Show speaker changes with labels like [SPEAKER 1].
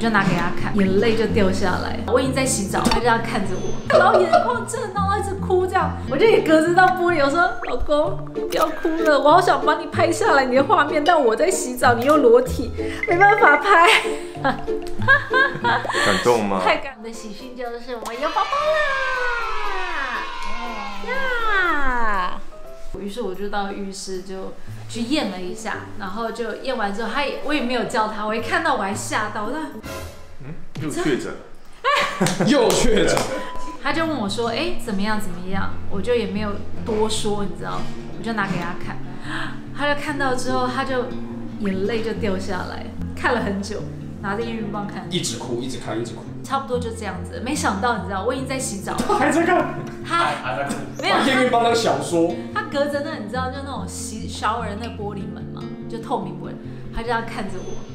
[SPEAKER 1] 就拿给他看，眼泪就掉下来。我已经在洗澡，他就这样看着我，然后眼眶震到，一直哭这样。我就也隔着到玻璃，我说：“老公，你不要哭了，我好想帮你拍下来你的画面，但我在洗澡，你又裸体，没办法拍。”
[SPEAKER 2] 感动吗？
[SPEAKER 1] 太感动的喜讯就是我有宝宝啦！呀！于是我就到浴室就去验了一下，然后就验完之后，我也没有叫他，我一看到我还吓到，
[SPEAKER 2] 又确诊，
[SPEAKER 3] 又确诊。
[SPEAKER 1] 他就问我说：“哎，怎么样？怎么样？”我就也没有多说，你知道，我就拿给他看，他就看到之后，他就眼泪就掉下来，看了很久。拿着验孕棒看，
[SPEAKER 3] 一直哭，一直看，一直哭，
[SPEAKER 1] 差不多就这样子。没想到，你知道，我已经在洗澡，
[SPEAKER 3] 还在看，
[SPEAKER 1] 还
[SPEAKER 3] 在哭，
[SPEAKER 1] 没有
[SPEAKER 3] 把验孕棒当小说，
[SPEAKER 1] 他隔着那你知道就那种小人的玻璃门嘛，就透明玻璃，他就这样看着我，